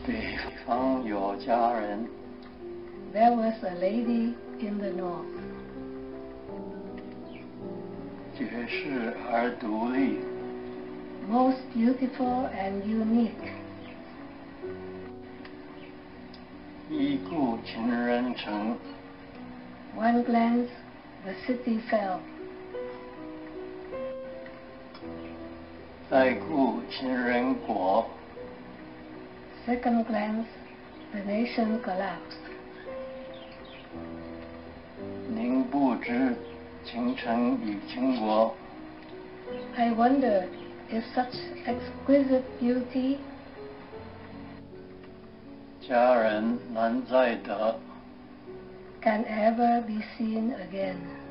北方有佳人 There was a lady in the north, 绝世而独立， most beautiful and unique. 一顾倾人城， One glance, the city fell. 再顾倾人国， Second glance, the nation collapsed. 宁不知倾城与倾国， I wondered if such exquisite beauty, 佳人难再得。 can ever be seen again.